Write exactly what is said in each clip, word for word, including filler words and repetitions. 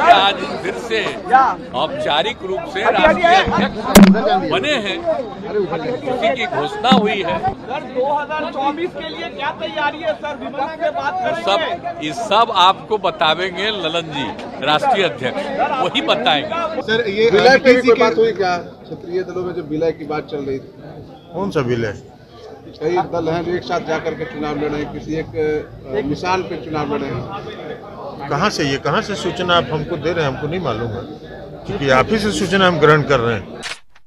आज फिर से औपचारिक रूप से राष्ट्रीय अध्यक्ष बने हैं, उसी की घोषणा हुई है। सर दो हज़ार चौबीस के लिए क्या तैयारी है सर? विपक्ष से बात करेंगे? सब इस सब आपको बतावेंगे ललन जी, राष्ट्रीय अध्यक्ष वही बताएंगे। सर ये विलय पे भी कोई बात हुई क्या? क्षेत्रीय दलों में जो विलय की बात चल रही थी, कौन सा विलय? कई दल हैं जो एक साथ जाकर के चुनाव लड़ रहे हैं, किसी एक मिसाल पे चुनाव लड़ रहे हैं। कहाँ से ये कहाँ से सूचना आप हमको दे रहे हैं? हमको नहीं मालूम है, क्योंकि आप ही से सूचना हम ग्रहण कर रहे हैं।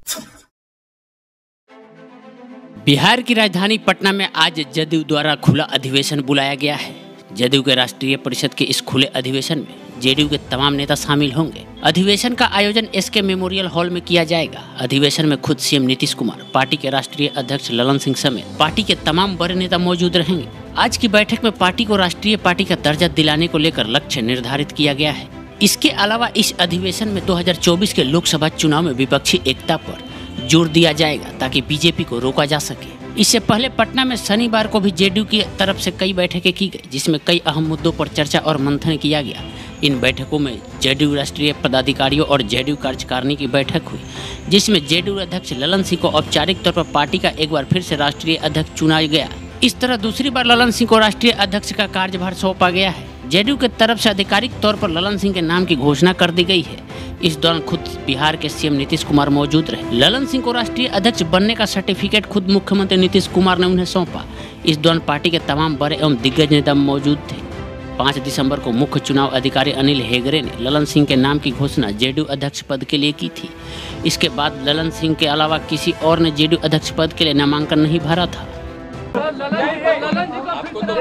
बिहार की राजधानी पटना में आज जदयू द्वारा खुला अधिवेशन बुलाया गया है। जदयू के राष्ट्रीय परिषद के इस खुले अधिवेशन में जेडीयू के तमाम नेता शामिल होंगे। अधिवेशन का आयोजन एसके मेमोरियल हॉल में किया जाएगा। अधिवेशन में खुद सीएम नीतीश कुमार, पार्टी के राष्ट्रीय अध्यक्ष ललन सिंह समेत पार्टी के तमाम बड़े नेता मौजूद रहेंगे। आज की बैठक में पार्टी को राष्ट्रीय पार्टी का दर्जा दिलाने को लेकर लक्ष्य निर्धारित किया गया है। इसके अलावा इस अधिवेशन में दो हज़ार चौबीस के लोकसभा चुनाव में विपक्षी एकता पर जोर दिया जाएगा ताकि बीजेपी को रोका जा सके। इससे पहले पटना में शनिवार को भी जेडीयू की तरफ से कई बैठकें की गई, जिसमें कई अहम मुद्दों पर चर्चा और मंथन किया गया। इन बैठकों में जेडीयू राष्ट्रीय पदाधिकारियों और जेडीयू कार्यकारिणी की बैठक हुई, जिसमें जेडीयू अध्यक्ष ललन सिंह को औपचारिक तौर पर पार्टी का एक बार फिर से राष्ट्रीय अध्यक्ष चुना गया। इस तरह दूसरी बार ललन सिंह को राष्ट्रीय अध्यक्ष का कार्यभार सौंपा गया है। जेडीयू की तरफ से आधिकारिक तौर पर ललन सिंह के नाम की घोषणा कर दी गई है। इस दौरान खुद बिहार के सीएम नीतीश कुमार मौजूद रहे। ललन सिंह को राष्ट्रीय अध्यक्ष बनने का सर्टिफिकेट खुद मुख्यमंत्री नीतीश कुमार ने उन्हें सौंपा। इस दौरान पार्टी के तमाम बड़े एवं दिग्गज नेता मौजूद थे। पाँच दिसंबर को मुख्य चुनाव अधिकारी अनिल हेगड़े ने ललन सिंह के नाम की घोषणा जेडीयू अध्यक्ष पद के लिए की थी। इसके बाद ललन सिंह के अलावा किसी और ने जेडीयू अध्यक्ष पद के लिए नामांकन नहीं भरा था। आपको तो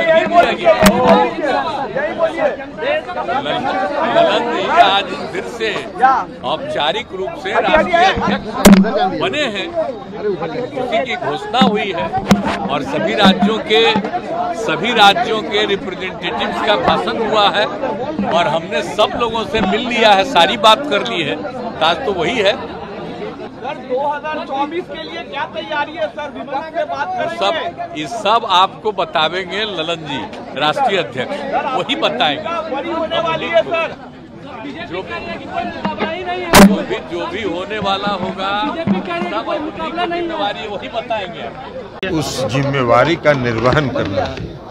ललन जी आज फिर से औपचारिक रूप से राष्ट्रीय अध्यक्ष बने हैं, उसी की घोषणा हुई है। और सभी राज्यों के सभी राज्यों के रिप्रेजेंटेटिव्स का भाषण हुआ है और हमने सब लोगों से मिल लिया है, सारी बात कर ली है। आज तो वही है। सर दो हज़ार चौबीस के लिए क्या तैयारी है सर? विपक्ष से बात करेंगे? सब इस सब आपको बतावेंगे ललन जी, राष्ट्रीय अध्यक्ष वही बताएंगे। बड़ी होने वाली है सर। जो भी जो भी होने वाला होगा जिम्मेवारी वही बताएंगे। उस जिम्मेवारी का निर्वहन करना।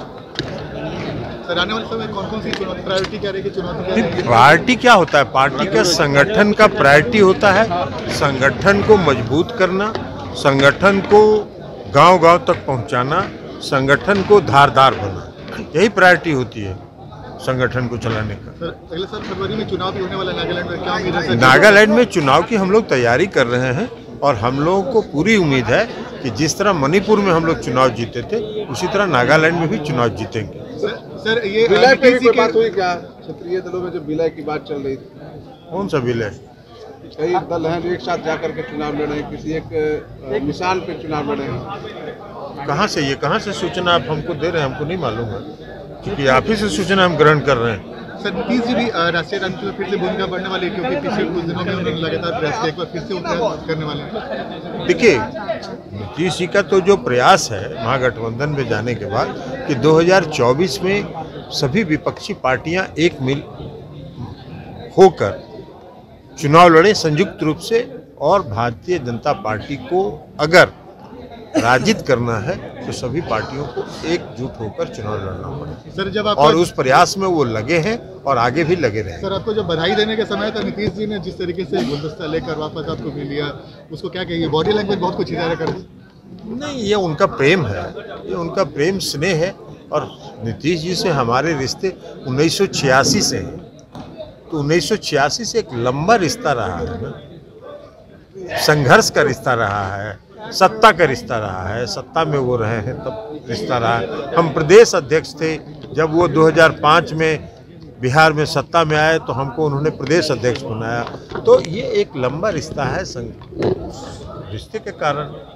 सर आने वाले समय कौन कौन सी चुनौती प्रायोरिटी क्या रहेगी? चुनौती पार्टी क्या होता है? पार्टी का संगठन का प्रायोरिटी होता है संगठन को मजबूत करना, संगठन को गांव-गांव तक पहुंचाना, संगठन को धारदार बनाना, यही प्रायोरिटी होती है संगठन को चलाने का। सर अगले साल फरवरी में चुनाव भी होने वाला है नागालैंड में, क्या उम्मीद है? नागालैंड में चुनाव की हम लोग तैयारी कर रहे हैं और हम लोगों को पूरी उम्मीद है कि जिस तरह मणिपुर में हम लोग चुनाव जीते थे, उसी तरह नागालैंड में भी चुनाव जीतेंगे। सर, सर ये विलय पे भी कोई बात हुई क्या? क्षेत्रीय दलों में जो विलय की बात चल रही थी, कौन सा विलय? कई दल हैं जो एक साथ जाकर के चुनाव लड़ रहे हैं, किसी एक मिसाल पे चुनाव लड़ रहे हैं। कहाँ से ये कहाँ से सूचना आप हमको दे रहे हैं? हमको नहीं मालूम है, क्योंकि आप ही से सूचना हम ग्रहण कर रहे हैं। सर नीतीश जी भी राष्ट्रीय राजनीति में फिर से भूमिका बढ़ने वाली है, क्योंकि पिछले कुछ दिनों में उन्होंने लगातार प्रयास किया, एक बार फिर से वो प्रयास करने वाले हैं। देखिए, नीतीश जी का तो जो प्रयास है महागठबंधन में जाने के बाद कि दो हज़ार चौबीस में सभी विपक्षी पार्टियां एक मिल होकर चुनाव लड़े संयुक्त रूप से, और भारतीय जनता पार्टी को अगर पराजित करना है तो सभी पार्टियों को एकजुट होकर चुनाव लड़ना पड़ेगा। सर जब आप और उस प्रयास में वो लगे हैं और आगे भी लगे रहेंगे। सर आपको जब बधाई देने का समय था, नीतीश जी ने जिस तरीके से गुलदस्ता लेकर वापस आपको मिल लिया, उसको क्या कहिए? बॉडी लैंग्वेज बहुत कुछ इशारा कर नहीं, ये उनका प्रेम है, ये उनका प्रेम स्नेह है। और नीतीश जी से हमारे रिश्ते उन्नीस सौ छियासी से हैं, तो उन्नीस सौ छियासी से एक लंबा रिश्ता रहा है ना, संघर्ष का रिश्ता रहा है, सत्ता का रिश्ता रहा है। सत्ता में वो रहे हैं तब रिश्ता रहा है। हम प्रदेश अध्यक्ष थे जब वो दो हज़ार पाँच में बिहार में सत्ता में आए, तो हमको उन्होंने प्रदेश अध्यक्ष बनाया। तो ये एक लंबा रिश्ता है, रिश्ते के कारण